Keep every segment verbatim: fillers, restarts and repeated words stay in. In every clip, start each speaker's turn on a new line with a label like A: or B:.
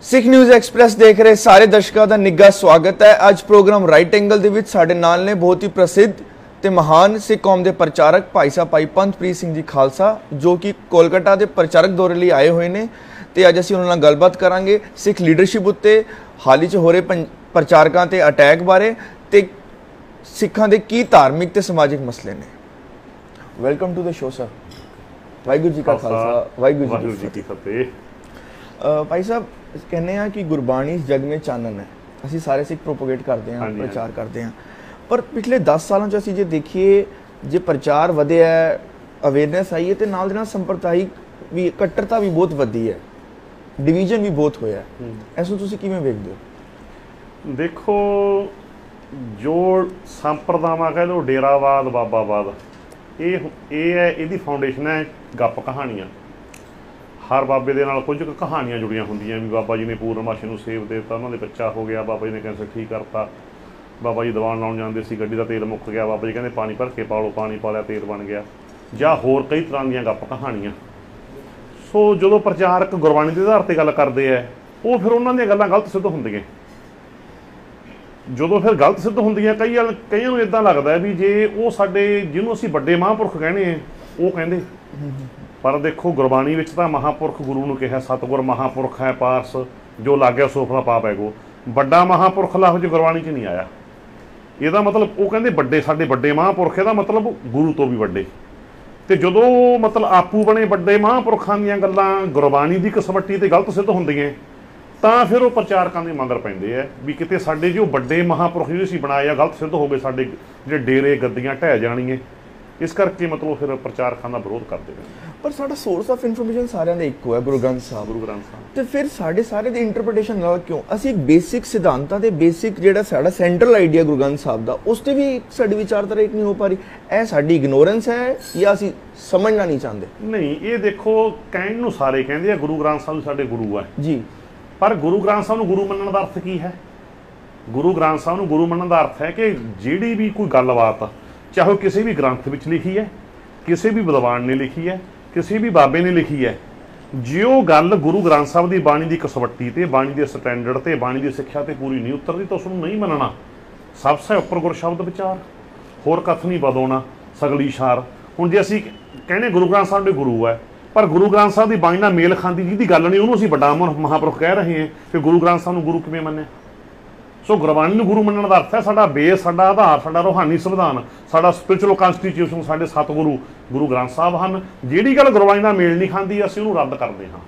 A: ਸਿੱਖ news express ਦੇਖ ਰਹੇ ਸਾਰੇ ਦਰਸ਼ਕਾਂ ਦਾ ਨਿੱਘਾ ਸਵਾਗਤ ਹੈ। ਅੱਜ ਪ੍ਰੋਗਰਾਮ ਰਾਈਟ ਐਂਗਲ ਦੇ ਵਿੱਚ ਸਾਡੇ ਨਾਲ ਨੇ ਬਹੁਤ ਹੀ ਪ੍ਰਸਿੱਧ ਤੇ ਮਹਾਨ ਸਿੱਖ ਕੌਮ ਦੇ ਪ੍ਰਚਾਰਕ ਭਾਈ ਸਾਹਿਬ ਭਾਈ ਪੰਥਪ੍ਰੀਤ ਸਿੰਘ ਜੀ ਖਾਲਸਾ, ਜੋ ਕਿ ਕੋਲਕਾਤਾ ਦੇ ਪ੍ਰਚਾਰਕ ਦੌਰੇ ਲਈ ਆਏ ਹੋਏ ਨੇ ਤੇ ਅੱਜ ਅਸੀਂ ਉਹਨਾਂ ਨਾਲ ਗੱਲਬਾਤ ਕਰਾਂਗੇ ਸਿੱਖ ਲੀਡਰਸ਼ਿਪ ਉੱਤੇ, ਹਾਲ ਹੀ 'ਚ ਹੋ ਰਹੇ ਪ੍ਰਚਾਰਕਾਂ ਤੇ ਅਟੈਕ ਬਾਰੇ ਤੇ ਸਿੱਖਾਂ ਦੇ ਕੀ ਧਾਰਮਿਕ ਤੇ ਸਮਾਜਿਕ ਮਸਲੇ ਨੇ। Welcome to the show sir. Waheguru ji ਕਾ ਖਾਲਸਾ, ਵਾਹਿਗੁਰੂ ਜੀ ਕੀ ਫਤਿਹ। ਭਾਈ ਸਾਹਿਬ कहने हैं कि गुरबाणी इस जग में चानन है, असी सारे सिख प्रोपोगेट करते हैं, प्रचार करते हैं, पर पिछले दस सालों च असी जे देखिए जे प्रचार वधिया है, अवेयरनेस आई है तो नाल दे नाल संप्रदायिक भी कट्टरता भी बहुत वधी है, डिवीजन भी बहुत होया है। ऐसो तुसी किवें वेखदे हो?
B: देखो जो संप्रदावां कह लो डेरावाद बाबावाद ये ये है, इहदी फाउंडेशन है गप कहानियां। हर बाबे दे नाल कुछ कहानियां जुड़ियां होंदियां भी बाबा जी ने पूर्णमाशी नूं सेव देता, उन्होंने बच्चा हो गया, बाबा जी ने कैंसर ठीक करता, बाबा जी दवाण लाउण जांदे सी, गड्डी दा तेल मुक गया, बाबा जी कहंदे पानी भर के पा लो, पानी पा लिया तेल बन गया, जां होर कई तरह दीयां गप कहानियां। सो जदों प्रचारक गुरबाणी दे आधार ते गल करदे आ वो फिर उन्हां दीयां गल्लां गलत सिद्ध हुंदियां। जदों फिर गलत सिद्ध हुंदियां कई कईआं नूं इदां लगदा भी जे वो साडे जिहनूं असीं वड्डे महापुरख कहने वो कहंदे, पर देखो गुरबाणी विच तां महापुरख गुरु नूं कहा, सतगुर महापुरख है पारस जो लाग्या सोफला पा पैगो। वड्डा महापुरख लफ्ज़ गुरबाणी च नहीं आया। इहदा मतलब वो कहंदे वड्डे साडे वड्डे महापुरख, इहदा मतलब गुरु तो भी वड्डे। ते जदों मतलब आपू बने वड्डे महापुरखां दीयां गल्लां गुरबाणी दी कसवट्टी ते गलत सिद्ध हुंदियां तां फिर वो प्रचारकां दे मगर पैंदे आ भी किते साडे जो वड्डे महापुरख जिहड़े सी बनाए आ गलत सिद्ध हो गए, साडे जिहड़े डेरे गद्दियां ढह जाणीए, इस करके मतलब फिर प्रचारकां दा विरोध करदे ने।
A: पर साडा सोर्स ऑफ इन्फॉर्मेशन सारिਆਂ ਦਾ ਇੱਕੋ ਹੈ, ਗੁਰੂ ਗ੍ਰੰਥ ਸਾਹਿਬ।
B: ਗੁਰੂ ਗ੍ਰੰਥ ਸਾਹਿਬ
A: ਤੇ ਫਿਰ ਸਾਡੇ ਸਾਰੇ ਦੀ ਇੰਟਰਪ੍ਰੀਟੇਸ਼ਨ ਨਾਲ ਕਿਉਂ ਅਸੀਂ ਇੱਕ ਬੇਸਿਕ ਸਿਧਾਂਤਾਂ ਦੇ ਬੇਸਿਕ ਜਿਹੜਾ ਸਾਡਾ ਸੈਂਟਰਲ ਆਈਡੀਆ ਗੁਰੂ ਗ੍ਰੰਥ ਸਾਹਿਬ ਦਾ ਉਸ ਤੇ ਵੀ ਸਾਡੀ ਵਿਚਾਰਧਾਰਾ ਇੱਕ ਨਹੀਂ ਹੋ ਪਾ ਰਹੀ। ਇਹ ਸਾਡੀ ਇਗਨੋਰੈਂਸ ਹੈ ਜਾਂ ਅਸੀਂ ਸਮਝਣਾ ਨਹੀਂ ਚਾਹੁੰਦੇ?
B: ਨਹੀਂ, ਇਹ ਦੇਖੋ ਕਹਿਣ ਨੂੰ ਸਾਰੇ ਕਹਿੰਦੇ ਆ ਗੁਰੂ ਗ੍ਰੰਥ ਸਾਹਿਬ ਸਾਡੇ ਗੁਰੂ ਆ
A: ਜੀ, ਪਰ
B: ਗੁਰੂ ਗ੍ਰੰਥ ਸਾਹਿਬ ਨੂੰ ਗੁਰੂ ਮੰਨਣ ਦਾ ਅਰਥ ਕੀ ਹੈ? ਗੁਰੂ ਗ੍ਰੰਥ ਸਾਹਿਬ ਨੂੰ ਗੁਰੂ ਮੰਨਣ ਦਾ ਅਰਥ ਹੈ ਕਿ ਜਿਹੜੀ ਵੀ ਕੋਈ ਗੱਲਬਾਤ ਚਾਹੇ ਕਿਸੇ ਵੀ ਗ੍ਰੰਥ ਵਿੱਚ ਲਿਖੀ ਹੈ, ਕਿਸੇ ਵੀ ਵਿਦਵਾਨ ਨੇ ਲਿਖੀ ਹੈ, ਕਿਸੇ ਵੀ ਬਾਬੇ ਨੇ ਲਿਖੀ ਹੈ, ਜੇ ਉਹ ਗੱਲ ਗੁਰੂ ਗ੍ਰੰਥ ਸਾਹਿਬ ਦੀ ਬਾਣੀ ਦੀ ਕਸਵੱਟੀ ਤੇ ਬਾਣੀ ਦੇ ਸਟੈਂਡਰਡ ਤੇ ਬਾਣੀ ਦੀ ਸਿੱਖਿਆ ਤੇ ਪੂਰੀ ਨਹੀਂ ਉਤਰਦੀ ਤਾਂ ਉਸ ਨੂੰ ਨਹੀਂ ਮੰਨਣਾ। ਸਭ ਸੇ ਉੱਪਰ ਗੁਰ ਸ਼ਬਦ ਵਿਚਾਰ, ਹੋਰ ਕਥ ਨਹੀਂ ਬਦੋਣਾ ਸਗਲੀ ਸ਼ਾਰ। ਹੁਣ ਜੇ ਅਸੀਂ ਕਹਿੰਦੇ ਗੁਰੂ ਗ੍ਰੰਥ ਸਾਹਿਬ ਦੇ ਗੁਰੂ ਹੈ, ਪਰ ਗੁਰੂ ਗ੍ਰੰਥ ਸਾਹਿਬ ਦੀ ਬਾਣੀ ਨਾਲ ਮੇਲ ਖਾਂਦੀ ਜਿਹਦੀ ਗੱਲ ਨਹੀਂ ਉਹਨੂੰ ਅਸੀਂ ਵੱਡਾ ਮਹਾਂਪੁਰਖ ਕਹਿ ਰਹੇ ਹਾਂ, ਫਿਰ ਗੁਰੂ ਗ੍ਰੰਥ ਸਾਹਿਬ ਨੂੰ ਗੁਰੂ ਕਿਵੇਂ ਮੰਨਿਆ? ਸੋ ਗੁਰਬਾਣੀ ਨੂੰ ਗੁਰੂ ਮੰਨਣ ਦਾ ਅਰਥ ਹੈ ਸਾਡਾ ਬੇਸ, ਸਾਡਾ ਆਧਾਰ, ਸਾਡਾ ਰੂਹਾਨੀ ਸੰਵਿਧਾਨ, ਸਾਡਾ ਸਪਿਰਿਚੁਅਲ ਕਨਸਟੀਟਿਊਸ਼ਨ, ਸਾਡੇ ਸਤਿਗੁਰੂ ਗੁਰੂ ਗ੍ਰੰਥ ਸਾਹਿਬ ਹਨ। ਜਿਹੜੀ ਗੱਲ ਗੁਰਬਾਣੀ ਨਾਲ ਮੇਲ ਨਹੀਂ ਖਾਂਦੀ ਅਸੀਂ ਉਹਨੂੰ ਰੱਦ ਕਰਦੇ ਹਾਂ।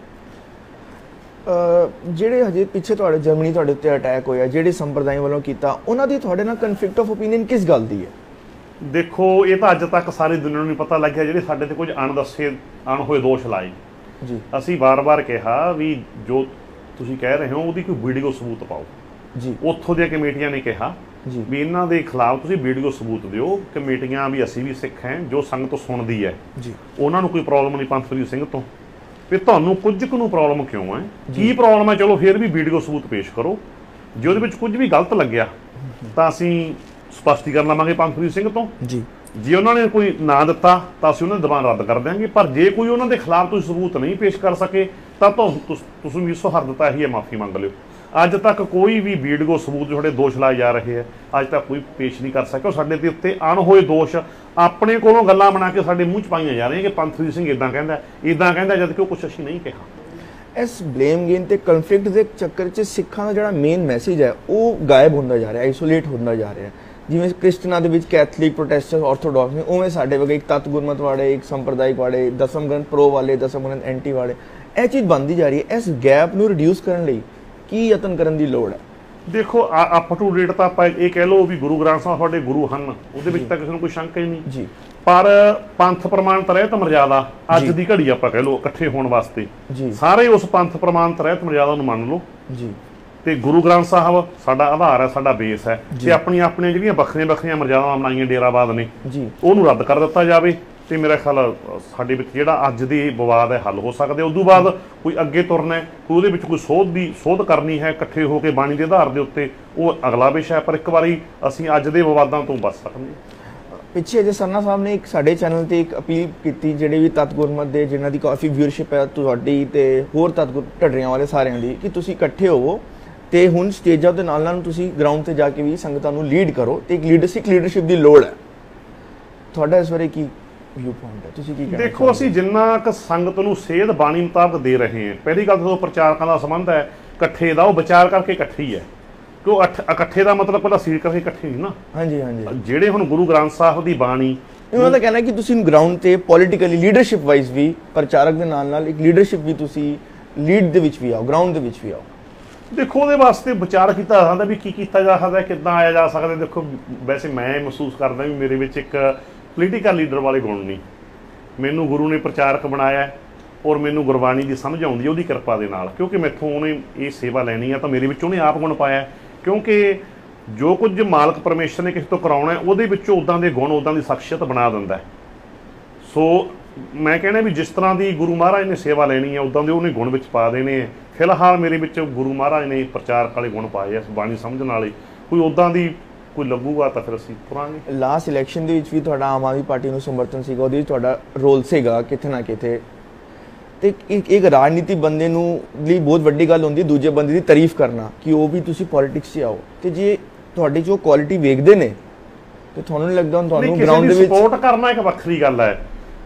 A: ਜਿਹੜੇ ਹਜੇ ਪਿੱਛੇ ਤੁਹਾਡੇ ਜਰਮਨੀ ਤੁਹਾਡੇ ਉੱਤੇ ਅਟੈਕ ਹੋਇਆ, ਜਿਹੜੇ ਸੰਪਰਦਾਇ ਵੱਲੋਂ ਕੀਤਾ, ਉਹਨਾਂ ਦੀ ਤੁਹਾਡੇ ਨਾਲ ਕਨਫਲਿਕਟ ਆਫ ਓਪੀਨੀਅਨ ਕਿਸ ਗੱਲ ਦੀ ਹੈ?
B: ਦੇਖੋ ਇਹ ਤਾਂ ਅੱਜ ਤੱਕ ਸਾਰੀ ਦੁਨੀਆ ਨੂੰ ਨਹੀਂ ਪਤਾ ਲੱਗਿਆ, ਜਿਹੜੇ ਸਾਡੇ ਤੇ ਕੁਝ ਅਣਦੱਸੇ ਅਣਹੋਏ ਦੋਸ਼ ਲਾਏ ਜੀ। ਅਸੀਂ ਵਾਰ-ਵਾਰ ਕਿਹਾ ਵੀ ਜੋ ਤੁਸੀਂ ਕਹਿ ਰਹੇ ਹੋ ਉਹਦੀ ਕੋਈ ਵੀਡੀਓ ਸਬੂਤ ਪਾਓ ਜੀ। ਉੱਥੋਂ ਦੀਆਂ ਕਮੇਟੀਆਂ ਨੇ ਕਿਹਾ ਵੀ ਇਹਨਾਂ ਦੇ ਖਿਲਾਫ ਤੁਸੀਂ ਵੀਡੀਓ ਸਬੂਤ ਦਿਓ। ਕਮੇਟੀਆਂ ਵੀ ਅਸੀਂ ਵੀ ਸਿੱਖ ਹੈ, ਜੋ ਸੰਗਤ ਸੁਣਦੀ ਹੈ ਜੀ ਉਹਨਾਂ ਨੂੰ ਕੋਈ ਪ੍ਰੋਬਲਮ ਨਹੀਂ ਪੰਥਪ੍ਰੀਤ ਸਿੰਘ ਤੋਂ, ਵੀ ਤੁਹਾਨੂੰ ਕੁਝ ਕੁ ਨੂੰ ਪ੍ਰੋਬਲਮ ਕਿਉਂ ਹੈ, ਕੀ ਪ੍ਰੋਬਲਮ ਹੈ, ਚਲੋ ਫਿਰ ਵੀ ਵੀਡੀਓ ਸਬੂਤ ਪੇਸ਼ ਕਰੋ। ਜੇ ਉਹਦੇ ਵਿੱਚ ਕੁਝ ਵੀ ਗਲਤ ਲੱਗਿਆ ਤਾਂ ਅਸੀਂ ਸਪਸ਼ਟੀਕਰਨ ਲਵਾਂਗੇ ਪੰਥਪ੍ਰੀਤ ਸਿੰਘ ਤੋਂ ਜੀ। ਜੇ ਉਹਨਾਂ ਨੇ ਕੋਈ ਨਾ ਦਿੱਤਾ ਤਾਂ ਅਸੀਂ ਉਹਨਾਂ ਦੇ ਦਬਾਅ ਰੱਦ ਕਰ ਦਿਆਂਗੇ, ਪਰ ਜੇ ਕੋਈ ਉਹਨਾਂ ਦੇ ਖਿਲਾਫ ਤੁਸੀਂ ਸਬੂਤ ਨਹੀਂ ਪੇਸ਼ ਕਰ ਸਕੇ ਤਾਂ ਤੁਸੀਂ ਵੀ ਸੁਹਰਦਤਾ ਹੀ ਹੈ, ਮਾਫੀ ਮੰਗ ਲਿਓ। ਅੱਜ ਤੱਕ ਕੋਈ ਵੀ ਵੀਡੀਓ ਸਬੂਤ ਜਿਹੜੇ ਦੋਸ਼ ਲਾਏ ਜਾ ਰਹੇ ਹੈ ਅੱਜ ਤੱਕ ਕੋਈ ਪੇਸ਼ ਨਹੀਂ ਕਰ ਸਕਿਆ। ਸਾਡੇ ਦੇ ਉੱਤੇ ਅਣਹੋਏ ਦੋਸ਼ ਆਪਣੇ ਕੋਲੋਂ ਗੱਲਾਂ ਬਣਾ ਕੇ ਸਾਡੇ ਮੂੰਹ 'ਚ ਪਾਈਆਂ ਜਾ ਰਹੀਆਂ ਕਿ ਪੰਥਪ੍ਰੀਤ ਸਿੰਘ ਇੱਦਾਂ ਕਹਿੰਦਾ ਇੱਦਾਂ ਕਹਿੰਦਾ, ਜਦ ਕਿ ਉਹ ਕੁਛ ਅਸੀਂ ਨਹੀਂ ਕਿਹਾ।
A: ਇਸ ਬਲੇਮ ਗੇਮ ਤੇ ਕਨਫਲਿਕਟ ਦੇ ਚੱਕਰ 'ਚ ਸਿੱਖਾਂ ਦਾ ਜਿਹੜਾ ਮੇਨ ਮੈਸੇਜ ਹੈ ਉਹ ਗਾਇਬ ਹੁੰਦਾ ਜਾ ਰਿਹਾ, ਆਈਸੋਲੇਟ ਹੁੰਦਾ ਜਾ ਰਿਹਾ। ਜਿਵੇਂ ਕ੍ਰਿਸਚਨਾਂ ਦੇ ਵਿੱਚ ਕੈਥਲਿਕ, ਪ੍ਰੋਟੈਸਟੈਂਟ, ਆਰਥੋਡਾਕਸ ਨੇ, ਉਵੇਂ ਸਾਡੇ ਵਗੇ ਇੱਕ ਤੱਤ ਗੁਰਮਤ ਵਾਲੇ, ਇੱਕ ਸੰਪਰਦਾਇਕ ਵਾਲੇ, ਦਸਮ ਗ੍ਰੰਥ ਪ੍ਰੋ ਵਾਲੇ, ਦਸਮ ਗ੍ਰੰਥ ਐਂਟੀ ਵਾਲੇ, ਇਹ ਚੀਜ਼ ਬਣਦੀ ਜਾ ਰਹੀ ਹੈ। ਇਸ ਗੈਪ ਨੂੰ ਰਿਡਿਊਸ ਕਰਨ ਲਈ ਕੀ ਯਤਨ ਕਰਨ ਦੀ ਲੋੜ ਹੈ? ਦੇਖੋ
B: ਅਪ ਟੂ ਡੇਟ ਤਾਂ ਆਪਾਂ ਇਹ ਕਹਿ ਲਓ ਵੀ ਗੁਰੂ ਗ੍ਰੰਥ ਸਾਹਿਬ ਸਾਡੇ ਗੁਰੂ ਹਨ, ਉਹਦੇ ਵਿੱਚ ਤਾਂ ਕਿਸੇ ਨੂੰ ਕੋਈ ਸ਼ੰਕਾ ਹੀ ਨਹੀਂ ਜੀ। ਪਰ ਪੰਥ ਪ੍ਰਮਾਣਿਤ ਰਹਿਤ ਮਰਜ਼ਾਦਾ ਅੱਜ ਦੀ ਘੜੀ ਆਪਾਂ ਕਹਿ ਲਓ ਇਕੱਠੇ ਹੋਣ ਵਾਸਤੇ ਸਾਰੇ ਉਸ ਪੰਥ ਪ੍ਰਮਾਣਿਤ ਰਹਿਤ ਮਰਜ਼ਾਦਾ ਨੂੰ ਮੰਨ ਲਓ ਜੀ। ਤੇ ਗੁਰੂ ਗ੍ਰੰਥ ਸਾਹਿਬ ਸਾਡਾ ਆਧਾਰ ਹੈ, ਸਾਡਾ ਬੇਸ ਹੈ, ਤੇ ਆਪਣੀਆਂ ਆਪਣੀਆਂ ਜਿਹੜੀਆਂ ਵੱਖਰੀਆਂ ਵੱਖਰੀਆਂ ਮਰਜ਼ਾਦਾਵਾਂ ਬਣਾਈਆਂ ਡੇਰਾਵਾਦ ਨੇ ਜੀ ਉਹਨੂੰ ਰੱਦ ਕਰ ਦਿੱਤਾ ਜਾਵੇ। ਤੇ ਮੇਰਾ ਖਿਆਲ ਸਾਡੇ ਵਿੱਚ ਜਿਹੜਾ ਅੱਜ ਦੀ ਵਿਵਾਦ ਹੈ ਹੱਲ ਹੋ ਸਕਦੇ। ਉਸ ਤੋਂ ਬਾਅਦ ਕੋਈ ਅੱਗੇ ਤੁਰਨਾ ਕੋਈ ਉਹਦੇ ਵਿੱਚ ਕੋਈ ਸੋਧ ਦੀ ਸੋਧ ਕਰਨੀ ਹੈ ਇਕੱਠੇ ਹੋ ਕੇ ਬਾਣੀ ਦੇ ਆਧਾਰ ਦੇ ਉੱਤੇ, ਉਹ ਅਗਲਾ ਵਿਸ਼ਾ ਹੈ। ਪਰ ਇੱਕ ਵਾਰੀ ਅਸੀਂ ਅੱਜ ਦੇ ਵਿਵਾਦਾਂ ਤੋਂ ਬਚ ਸਕਦੇ ਹਾਂ।
A: ਪਿੱਛੇ ਜੇ ਸਰਨਾ ਸਾਹਿਬ ਨੇ ਇੱਕ ਸਾਡੇ ਚੈਨਲ ਤੇ ਇੱਕ ਅਪੀਲ ਕੀਤੀ, ਜਿਹੜੇ ਵੀ ਤਤ ਗੁਰਮਤ ਦੇ ਜਿਨ੍ਹਾਂ ਦੀ ਕਾਫੀ ਵਿਊਅਰਸ਼ਿਪ ਹੈ ਤੁਹਾਡੀ ਤੇ ਹੋਰ ਤਤ ਢੱਡਰਿਆਂ ਵਾਲੇ ਸਾਰਿਆਂ ਦੀ, ਕਿ ਤੁਸੀਂ ਇਕੱਠੇ ਹੋਵੋ ਤੇ ਹੁਣ ਸਟੇਜਾਂ ਦੇ ਨਾਲ ਨਾਲ ਤੁਸੀਂ ਗਰਾਊਂਡ ਤੇ ਜਾ ਕੇ ਵੀ ਸੰਗਤਾਂ ਨੂੰ ਲੀਡ ਕਰੋ ਤੇ ਇੱਕ ਲੀਡਰਸ਼ਿਪ ਲੀਡਰਸ਼ਿਪ ਦੀ ਲੋੜ ਹੈ। ਤੁਹਾਡਾ ਇਸ ਬਾਰੇ ਕੀ ਵਿਊ ਪੁਆਇੰਟ ਹੈ, ਤੁਸੀਂ ਕੀ ਕਹਿਣਾ?
B: ਦੇਖੋ, ਅਸੀਂ ਜਿੰਨਾ ਕੁ ਸੰਗਤ ਨੂੰ ਸੇਧ ਬਾਣੀ ਮੁਤਾਬਕ ਦੇ ਰਹੇ ਹਾਂ, ਪਹਿਲੀ ਗੱਲ ਤਾਂ ਪ੍ਰਚਾਰਕਾਂ ਦਾ ਸੰਬੰਧ ਹੈ ਇਕੱਠੇ ਦਾ, ਉਹ ਵਿਚਾਰ ਕਰਕੇ ਇਕੱਠੇ ਹੀ ਹੈ। ਕਿਉਂ ਇਕੱਠੇ ਦਾ ਮਤਲਬ ਪਹਿਲਾਂ ਸੀਟ ਕਰਕੇ ਇਕੱਠੇ ਨਹੀਂ ਨਾ। ਹਾਂਜੀ ਹਾਂਜੀ। ਜਿਹੜੇ ਹੁਣ ਗੁਰੂ ਗ੍ਰੰਥ ਸਾਹਿਬ ਦੀ ਬਾਣੀ,
A: ਉਹਨਾਂ ਦਾ ਕਹਿਣਾ ਕਿ ਤੁਸੀਂ ਗਰਾਊਂਡ ਤੇ ਪੋਲੀਟੀਕਲੀ ਲੀਡਰਸ਼ਿਪ ਵਾਈਜ਼ ਵੀ ਪ੍ਰਚਾਰਕ ਦੇ ਨਾਲ ਨਾਲ ਇੱਕ ਲੀਡਰਸ਼ਿਪ ਵੀ ਤੁਸੀਂ ਲੀਡ ਦੇ ਵਿੱਚ ਵੀ ਆਓ, ਗਰਾਊਂਡ ਦੇ ਵਿੱਚ ਵੀ ਆਓ।
B: ਦੇਖੋ, ਉਹਦੇ ਵਾਸਤੇ ਵਿਚਾਰ ਕੀਤਾ ਜਾ ਸਕਦਾ ਵੀ ਕੀ ਕੀਤਾ ਜਾ ਸਕਦਾ, ਕਿੱਦਾਂ ਆਇਆ ਜਾ ਸਕਦਾ। ਦੇਖੋ, ਵੈਸੇ ਮੈਂ ਮਹਿਸੂਸ ਕਰਦਾ ਵੀ ਮੇਰੇ ਵਿੱਚ ਇੱਕ ਪੋਲੀਟੀਕਲ ਲੀਡਰ ਵਾਲੇ ਗੁਣ ਨਹੀਂ। ਮੈਨੂੰ ਗੁਰੂ ਨੇ ਪ੍ਰਚਾਰਕ ਬਣਾਇਆ ਔਰ ਮੈਨੂੰ ਗੁਰਬਾਣੀ ਦੀ ਸਮਝ ਆਉਂਦੀ ਉਹਦੀ ਕਿਰਪਾ ਦੇ ਨਾਲ, ਕਿਉਂਕਿ ਮੈਥੋਂ ਉਹਨੇ ਇਹ ਸੇਵਾ ਲੈਣੀ ਆ ਤਾਂ ਮੇਰੇ ਵਿੱਚ ਉਹਨੇ ਆਪ ਗੁਣ ਪਾਇਆ। ਕਿਉਂਕਿ ਜੋ ਕੁਝ ਮਾਲਕ ਪਰਮੇਸ਼ਰ ਨੇ ਕਿਸੇ ਤੋਂ ਕਰਾਉਣਾ, ਉਹਦੇ ਵਿੱਚੋਂ ਉੱਦਾਂ ਦੇ ਗੁਣ, ਉੱਦਾਂ ਦੀ ਸ਼ਖਸੀਅਤ ਬਣਾ ਦਿੰਦਾ। ਸੋ ਮੈਂ ਕਹਿਣਾ ਵੀ ਜਿਸ ਤਰ੍ਹਾਂ ਦੀ ਗੁਰੂ ਮਹਾਰਾਜ ਨੇ ਸੇਵਾ ਲੈਣੀ ਹੈ, ਉੱਦਾਂ ਦੇ ਉਹਨੇ ਗੁਣ ਵਿੱਚ ਪਾ ਦੇਣੇ। ਫਿਲਹਾਲ ਮੇਰੇ ਵਿੱਚ ਗੁਰੂ ਮਹਾਰਾਜ ਨੇ ਪ੍ਰਚਾਰਕ ਵਾਲੇ ਗੁਣ ਪਾਏ ਆ, ਬਾਣੀ ਸਮਝਣ ਵਾਲੇ। ਕੋਈ ਉੱਦਾਂ ਦੀ ਕੋਈ ਲੱਗੂਗਾ ਤਾਂ ਫਿਰ ਅਸੀਂ ਤੁਰਾਂਗੇ।
A: ਲਾਸਟ ਇਲੈਕਸ਼ਨ ਦੇ ਵਿੱਚ ਵੀ ਤੁਹਾਡਾ ਆਮ ਆਦਮੀ ਪਾਰਟੀ ਨੂੰ ਸਮਰਥਨ ਸੀਗਾ, ਉਹਦੇ ਵਿੱਚ ਤੁਹਾਡਾ ਰੋਲ ਸੀਗਾ ਕਿਤੇ ਨਾ ਕਿਤੇ। ਤੇ ਇੱਕ ਇੱਕ ਰਾਜਨੀਤੀ ਬੰਦੇ ਨੂੰ ਲਈ ਬਹੁਤ ਵੱਡੀ ਗੱਲ ਹੁੰਦੀ ਦੂਜੇ ਬੰਦੇ ਦੀ ਤਾਰੀਫ ਕਰਨਾ, ਕਿ ਉਹ ਵੀ ਤੁਸੀਂ ਪੋਲਿਟਿਕਸ 'ਚ ਆਓ। ਤੇ ਜੇ ਤੁਹਾਡੀ ਜੋ ਕੁਆਲਿਟੀ ਵੇਖਦੇ ਨੇ ਤੇ ਤੁਹਾਨੂੰ ਨਹੀਂ ਲੱਗਦਾ ਤੁਹਾਨੂੰ ਗਰਾਊਂਡ ਦੇ ਵਿੱਚ
B: ਸਪੋਰਟ ਕਰਨਾ ਇੱਕ ਵੱਖਰੀ ਗੱਲ ਹੈ,